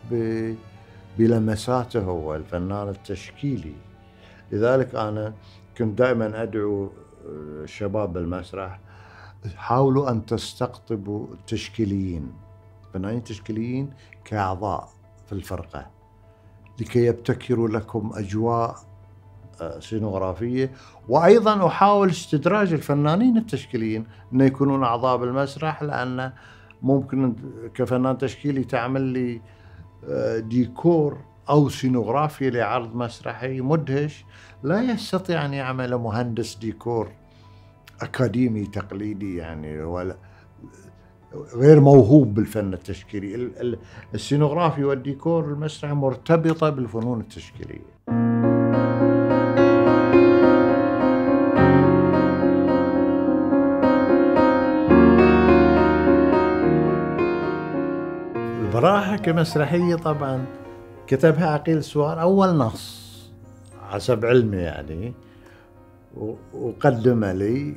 بلمساته هو الفنان التشكيلي. لذلك أنا كنت دائما أدعو الشباب بالمسرح، حاولوا أن تستقطبوا التشكيليين، فنانين التشكيليين كأعضاء في الفرقة، لكي يبتكروا لكم أجواء سينوغرافية. وأيضا أحاول استدراج الفنانين التشكيليين أن يكونون أعضاء بالمسرح، لأن ممكن كفنان تشكيلي تعمل لي ديكور أو سينوغرافيا لعرض مسرحي مدهش لا يستطيع أن يعمل مهندس ديكور أكاديمي تقليدي، يعني ولا غير موهوب بالفن التشكيلي. السينوغرافي والديكور المسرحي مرتبطة بالفنون التشكيلية. البراحة كمسرحية طبعا كتبها عقيل سوار أول نص حسب علمي يعني، وقدمه لي،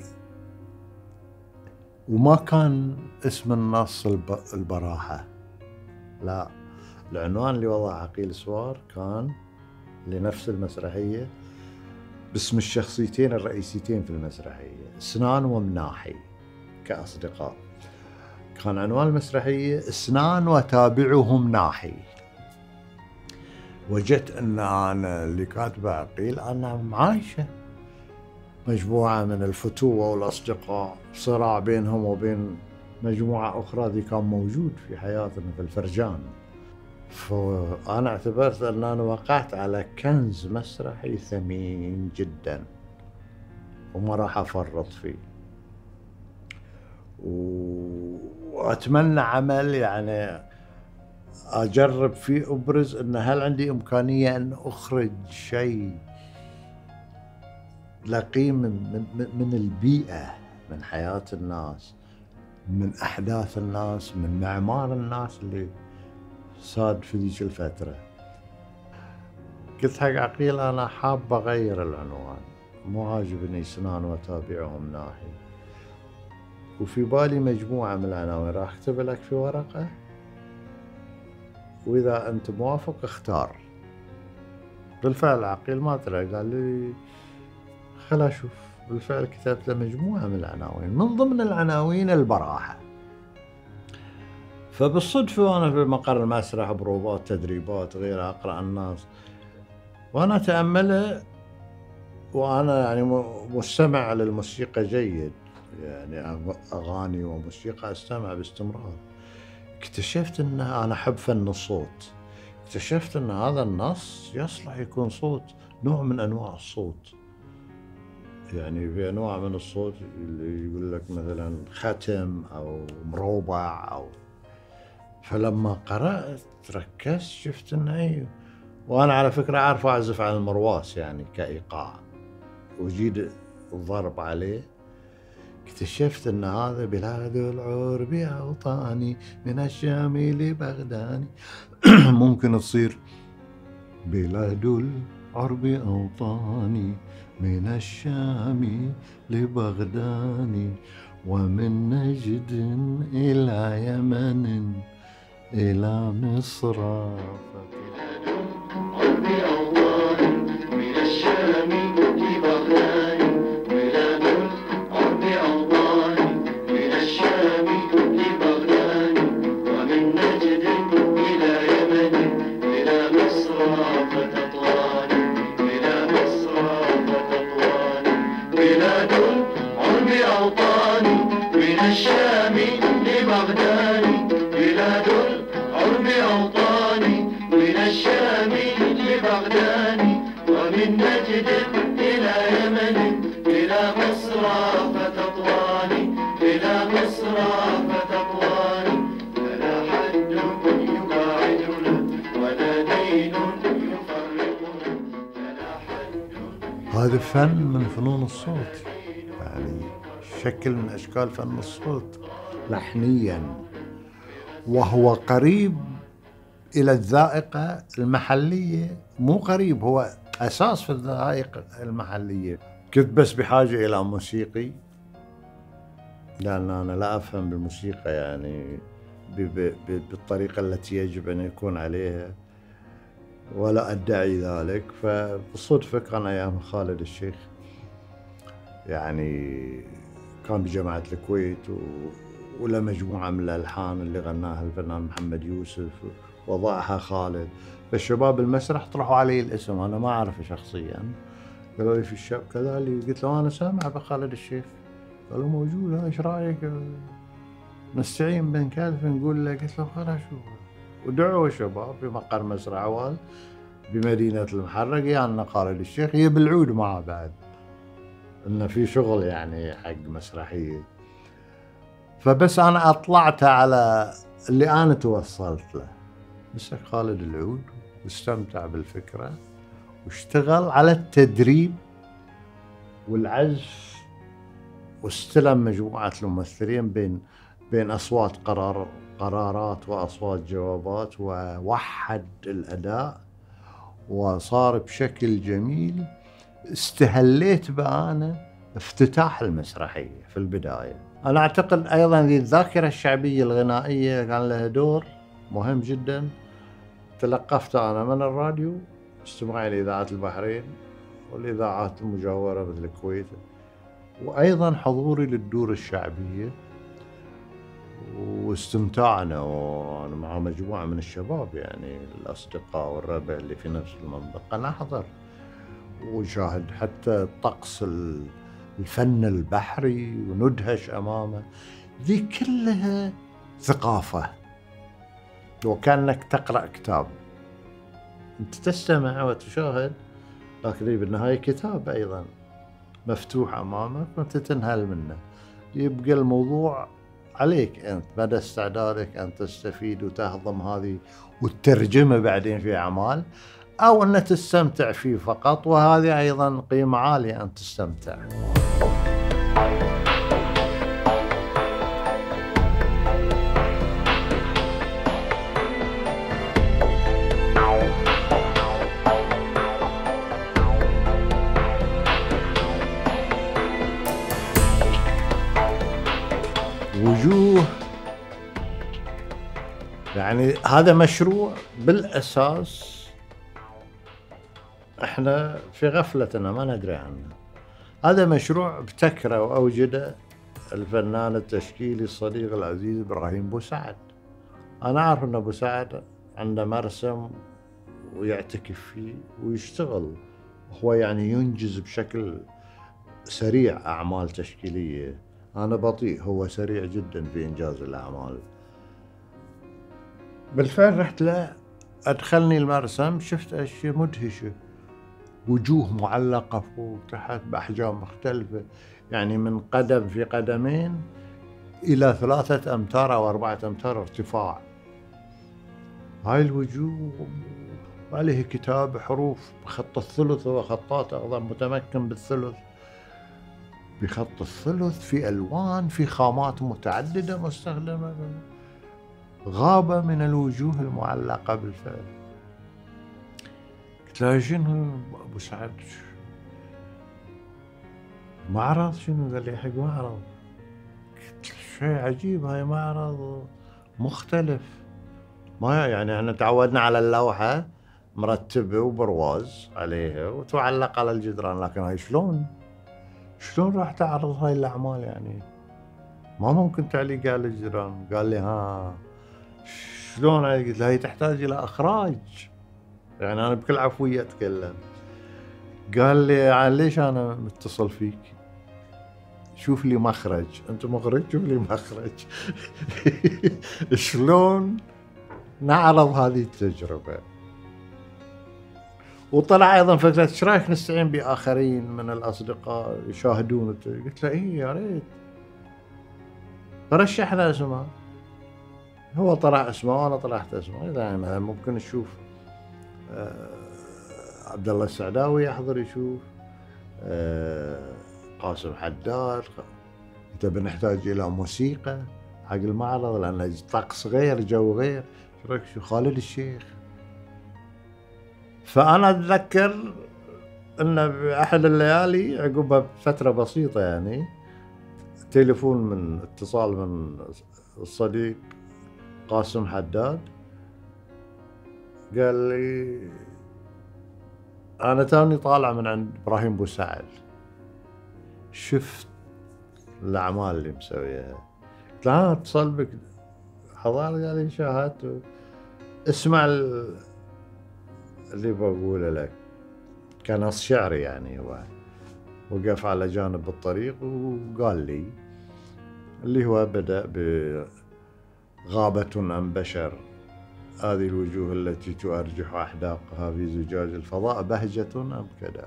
وما كان اسم النص البراحة، لا، العنوان اللي وضع عقيل سوار كان لنفس المسرحية باسم الشخصيتين الرئيسيتين في المسرحية، اسنان ومناحي كأصدقاء. كان عنوان المسرحية اسنان وتابعهم ناحي. وجدت أن أنا اللي كاتبه عقيل أنا معايشة مجموعة من الفتوة والأصدقاء، صراع بينهم وبين مجموعة أخرى ذي كان موجود في حياتنا في الفرجان. فأنا اعتبرت أن أنا وقعت على كنز مسرحي ثمين جدا وما راح أفرط فيه، وأتمنى عمل يعني أجرب فيه أبرز أن هل عندي إمكانية أن أخرج شيء لقيم من البيئة، من حياة الناس، من أحداث الناس، من معمار الناس اللي صاد في ذيك الفترة. قلت حق عقيل أنا حاب أغير العنوان، مو عاجبني اسنان وتابعهم ناحي، وفي بالي مجموعة من العناوين راح أكتب لك في ورقة، وإذا أنت موافق اختار. بالفعل عقيل ما طلع، قال لي خلا أشوف. بالفعل كتبت له مجموعة من العناوين، من ضمن العناوين البراحة. فبالصدفة وأنا في مقر المسرح بروفات تدريبات غير أقرأ الناس وأنا أتأمله، وأنا يعني مستمع للموسيقى جيد، يعني أغاني وموسيقى أستمع باستمرار. اكتشفت أن أنا أحب فن الصوت، اكتشفت أن هذا النص يصلح يكون صوت، نوع من أنواع الصوت. يعني في أنواع من الصوت اللي يقول لك مثلا ختم أو مروبع أو. فلما قرأت ركزت شفت أنه أيوه. وأنا على فكرة عارف أعزف على المرواس يعني كإيقاع، وجيد الضرب عليه. اكتشفت أن هذا بلاد العرب أوطاني من الشام لبغداني ممكن تصير بلاد العرب أوطاني من الشام لبغداني ومن نجد إلى يمن إلى مصر. بلاد العرب أوطاني من الشام لبغداد وهذا فن من فنون الصوت، يعني شكل من أشكال فن الصوت لحنيا، وهو قريب إلى الذائقة المحلية. مو قريب، هو أساس في الذائقة المحلية. كنت بس بحاجة إلى موسيقي، لأن أنا لا أفهم بالموسيقى يعني بالطريقة التي يجب أن يكون عليها، ولا أدعي ذلك. فبالصدفة كان أيام خالد الشيخ يعني كان بجامعة الكويت، ولا مجموعة من الألحان اللي غناها الفنان محمد يوسف وضعها خالد. فالشباب المسرح طرحوا علي الاسم، أنا ما أعرفه شخصيا، قالوا لي في الشاب كذا، اللي قلت له أنا سامع بخالد الشيخ، قالوا موجود، ايش رايك نستعين بن كلف نقول له؟ قلت له خلاص شوف. ودعوا الشباب في مقر مسرح عوال بمدينة المحرق، يعني خالد الشيخ يجيب العود معه بعد، انه في شغل يعني حق مسرحية. فبس انا اطلعت على اللي انا توصلت له، مسك خالد العود واستمتع بالفكرة واشتغل على التدريب والعزف، واستلم مجموعة الممثلين بين أصوات قرارات وأصوات جوابات، ووحد الأداء وصار بشكل جميل. استهليت بأنا افتتاح المسرحية في البداية. أنا أعتقد أيضا ذي الذاكرة الشعبية الغنائية كان لها دور مهم جدا. تلقفت أنا من الراديو، استماعي لإذاعة البحرين والإذاعات المجاورة مثل الكويت، وأيضا حضوري للدور الشعبية، واستمتعنا وأنا مع مجموعة من الشباب يعني الأصدقاء والربع اللي في نفس المنطقة نحضر ونشاهد حتى طقس الفن البحري وندهش أمامه. ذي كلها ثقافة، وكأنك تقرأ كتاب، أنت تستمع وتشاهد، لكن بالنهاية كتاب أيضا مفتوح أمامك وأنت تنهل منه. يبقى الموضوع عليك أنت، مدى استعدادك أن تستفيد وتهضم هذه وتترجمه بعدين في أعمال، أو أن تستمتع فيه فقط، وهذه أيضا قيمة عالية أن تستمتع. وجوه يعني هذا مشروع بالأساس احنا في غفلتنا ما ندري عنه. هذا مشروع ابتكره وأوجده الفنان التشكيلي الصديق العزيز إبراهيم بوسعد. أنا أعرف أن بوسعد عنده مرسم ويعتكف فيه ويشتغل، وهو يعني ينجز بشكل سريع أعمال تشكيلية. أنا بطيء، هو سريع جدا في إنجاز الأعمال. بالفعل رحت له، أدخلني المرسم، شفت أشياء مدهشة، وجوه معلقة فوق تحت بأحجام مختلفة، يعني من قدم في قدمين إلى 3 أمتار أو 4 أمتار ارتفاع. هاي الوجوه وعليه كتاب حروف بخط الثلث، هو خطاط أيضا متمكن بالثلث، بخط الثلث في ألوان، في خامات متعددة مستخدمة، غابة من الوجوه المعلقة بالفعل. قلت له شنو أبو سعد؟ معرض شنو؟ قال لي حق معرض. قلت له شيء عجيب، هاي معرض مختلف، ما يعني احنا تعودنا على اللوحة مرتبة وبرواز عليها وتعلق على الجدران، لكن هاي شلون راح تعرض هاي الأعمال؟ يعني ما ممكن تعليق على الجدران. قال لي ها شلون؟ قلت له هي تحتاج إلى إخراج، يعني أنا بكل عفوية أتكلم. قال لي ليش أنا متصل فيك؟ شوف لي مخرج، أنت مخرج، شوف لي مخرج. شلون نعرض هذه التجربة؟ وطلع أيضا فكرة إيش رأيك نستعين بآخرين من الأصدقاء يشاهدون؟ قلت له إيه يا ريت. فرشحنا اسماء، هو طلع اسمه وأنا طلعت اسمه. إذا ممكن نشوف عبد الله السعداوي يحضر يشوف، قاسم حداد، إذا بنحتاج إلى موسيقى حق المعرض لأن الطقس غير، جو غير، شو خالد الشيخ. فأنا أتذكر أن بأحد الليالي عقبها بفترة بسيطة يعني تليفون من اتصال من الصديق قاسم حداد، قال لي أنا توني طالع من عند إبراهيم بوسعد، شفت الأعمال اللي مسويها. قلت له اتصل بك حضر، قال لي شاهدت، اسمع اللي بقوله لك. كان نص شعري يعني. هو وقف على جانب الطريق وقال لي اللي هو بدأ بغابة أم بشر، هذه الوجوه التي تؤرجح أحداقها في زجاج الفضاء، بهجة أم كدر.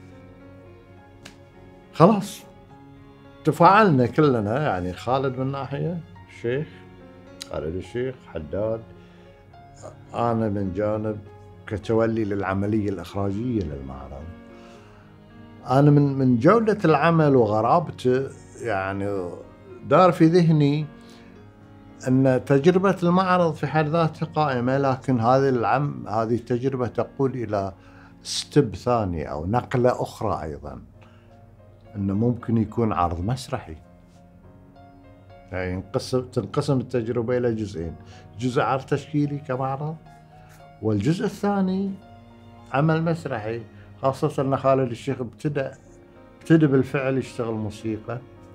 خلاص تفاعلنا كلنا يعني، خالد من ناحية، الشيخ خالد الشيخ حداد، أنا من جانب كتولي للعملية الإخراجية للمعرض. أنا من جودة العمل وغرابته يعني دار في ذهني أن تجربة المعرض في حد ذاتها قائمة، لكن هذه التجربة تقود إلى ستيب ثاني أو نقلة أخرى أيضا، أنه ممكن يكون عرض مسرحي. يعني تنقسم التجربة إلى جزئين، جزء عرض تشكيلي كمعرض، والجزء الثاني عمل مسرحي، خاصة أن خالد الشيخ ابتدأ بالفعل يشتغل موسيقى.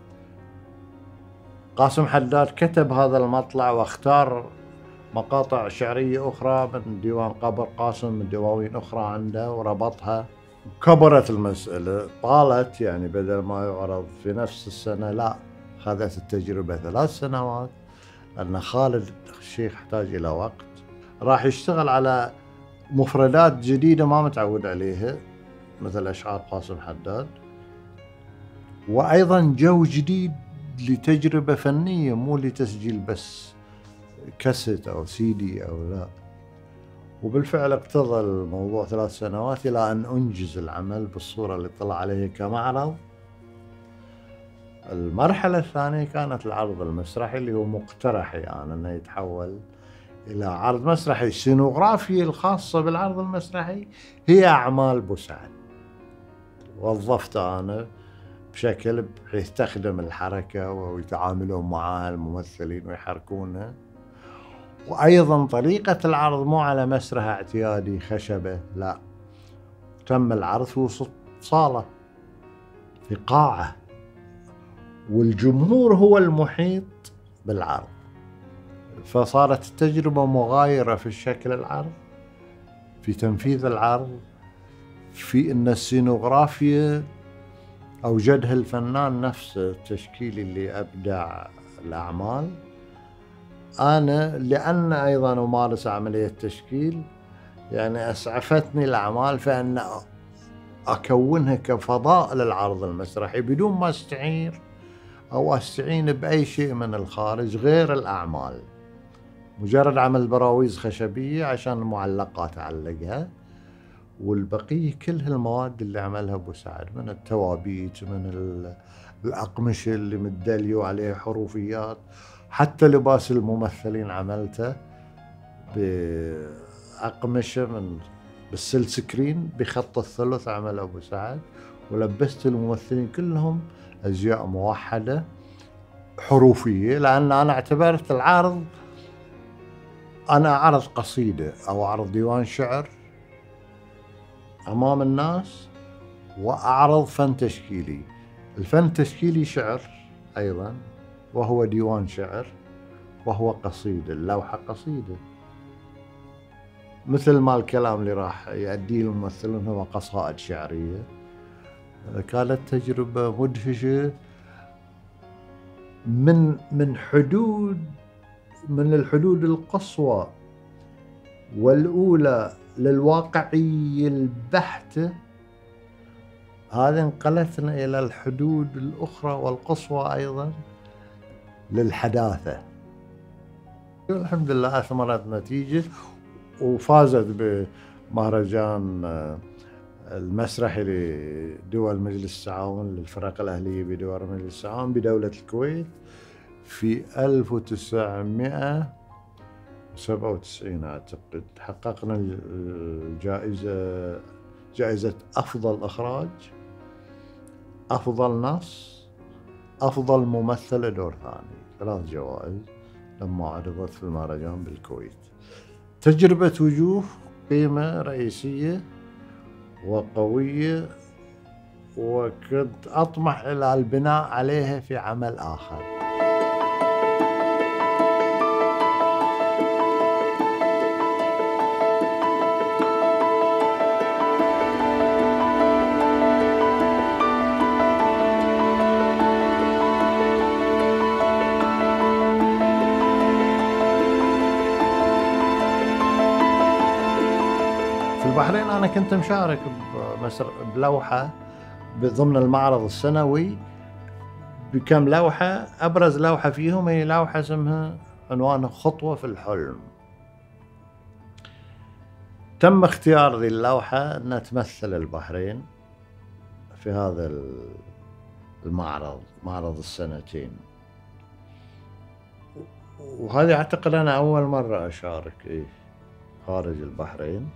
قاسم حداد كتب هذا المطلع واختار مقاطع شعرية أخرى من ديوان قبر قاسم، من دواوين أخرى عنده، وربطها. كبرت المسألة، طالت يعني، بدل ما يعرض في نفس السنة لا، خذت التجربة 3 سنوات، لأن خالد الشيخ احتاج إلى وقت. راح يشتغل على مفردات جديدة ما متعود عليها مثل أشعار قاسم حداد، وأيضا جو جديد لتجربة فنية، مو لتسجيل بس كاسيت أو CD أو لا. وبالفعل اقتضى الموضوع 3 سنوات إلى أن أنجز العمل بالصورة اللي طلع عليه كمعرض. المرحلة الثانية كانت العرض المسرحي اللي هو مقترحي أنا أنه يتحول إلى عرض مسرحي. السينوغرافيا الخاصة بالعرض المسرحي هي أعمال بوسعد، وظفتها أنا بشكل بحيث تخدم الحركة ويتعاملون معها الممثلين ويحركونها. وأيضا طريقة العرض مو على مسرح اعتيادي خشبة، لا، تم العرض في وسط صالة في قاعة، والجمهور هو المحيط بالعرض، فصارت التجربة مغايرة في الشكل العرض، في تنفيذ العرض، في أن السينوغرافيا أوجدها الفنان نفسه التشكيل اللي أبدع الأعمال. أنا لأن أيضا أمارس عملية تشكيل يعني أسعفتني الأعمال فأن أكونها كفضاء للعرض المسرحي بدون ما أستعين بأي شيء من الخارج غير الأعمال، مجرد عمل براويز خشبية عشان المعلقات أعلقها، والبقية كلها المواد اللي عملها أبو سعد، من التوابيت، من الأقمشة اللي متدليو عليها حروفيات، حتى لباس الممثلين عملته بأقمشة من بالسلك سكرين بخط الثلث عمل أبو سعد، ولبست الممثلين كلهم أزياء موحدة حروفية، لأن أنا اعتبرت العرض أنا أعرض قصيدة أو أعرض ديوان شعر أمام الناس، وأعرض فن تشكيلي. الفن التشكيلي شعر أيضا، وهو ديوان شعر، وهو قصيدة، اللوحة قصيدة، مثل ما الكلام اللي راح يؤديه الممثلون هو قصائد شعرية. كانت تجربة مدهشة من الحدود القصوى والأولى للواقعية البحتة، هذه انقلتنا إلى الحدود الأخرى والقصوى أيضا للحداثة. الحمد لله أثمرت نتيجة، وفازت بمهرجان المسرحي لدول مجلس التعاون للفرق الأهلية بدول مجلس التعاون بدولة الكويت في 1997 أعتقد. حققنا الجائزة، جائزة أفضل إخراج، أفضل نص، أفضل ممثل دور ثاني، 3 جوائز لما عرضت في المهرجان بالكويت. تجربة وجوه قيمة رئيسية وقوية، وكنت أطمح إلى البناء عليها في عمل آخر. في البحرين أنا كنت مشارك بلوحة ضمن المعرض السنوي بكم لوحة. أبرز لوحة فيهم هي لوحة اسمها عنوانها خطوة في الحلم. تم اختيار ذي اللوحة أنها تمثل البحرين في هذا المعرض، معرض السنتين، وهذه أعتقد أنا أول مرة أشارك خارج البحرين.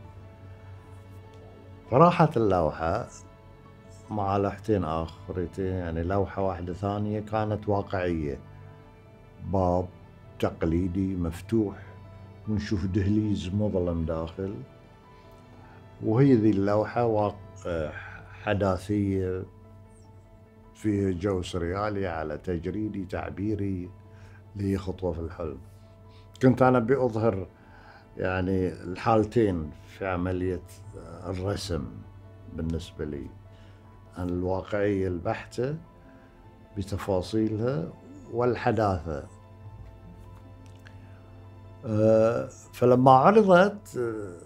فراحت اللوحة مع لوحتين آخرتين، يعني لوحة واحدة ثانية كانت واقعية، باب تقليدي مفتوح ونشوف دهليز مظلم داخل، وهي ذي اللوحة حداثية فيها جو سريالي على تجريدي تعبيري اللي هي خطوة في الحلم. كنت أنا بأظهر يعني الحالتين في عملية الرسم بالنسبة لي، الواقعية البحتة بتفاصيلها والحداثة. فلما عرضت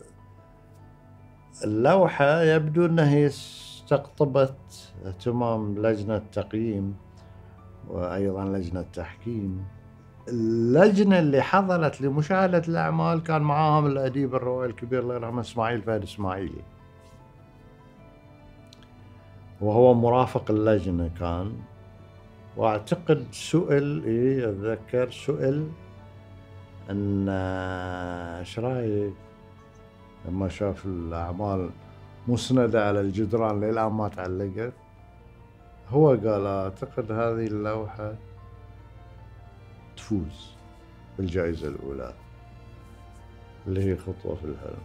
اللوحة يبدو أنها استقطبت اهتمام لجنة تقييم وأيضا لجنة تحكيم. اللجنة اللي حضرت لمشاهدة الأعمال كان معاهم الأديب الروائي الكبير الله يرحمه إسماعيل فهد إسماعيل، وهو مرافق اللجنة كان. واعتقد سئل أتذكر سئل أن إيش رأيك لما شاف الأعمال مسندة على الجدران للآن ما تعلقت. هو قال أعتقد هذه اللوحة تفوز بالجائزة الأولى اللي هي خطوة في الحلم.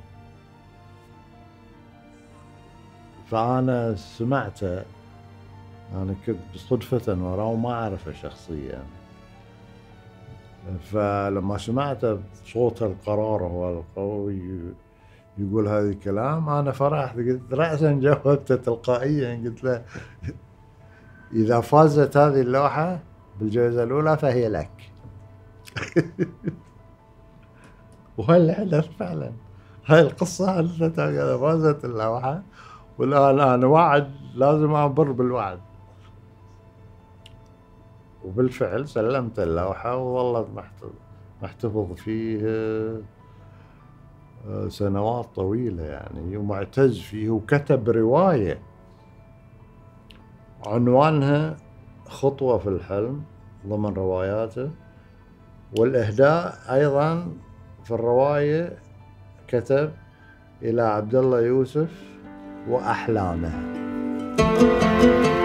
فأنا سمعته، أنا كنت صدفة وراه وما أعرفه شخصيا، فلما سمعته بصوت القرار والقوي يقول هذا الكلام أنا فرحت، قلت رأسا جاوبته تلقائيا، قلت له إذا فازت هذه اللوحة بالجائزة الأولى فهي لك. وهي اللي حدث فعلا، هاي القصة حدثت هكذا، فازت اللوحة والآن أنا وعد لازم أبر بالوعد. وبالفعل سلمت اللوحة وظلت محتفظ فيه سنوات طويلة يعني، ومعتز فيه. وكتب رواية عنوانها خطوة في الحلم ضمن رواياته، والإهداء أيضا في الرواية كتب إلى عبد الله يوسف وأحلامه.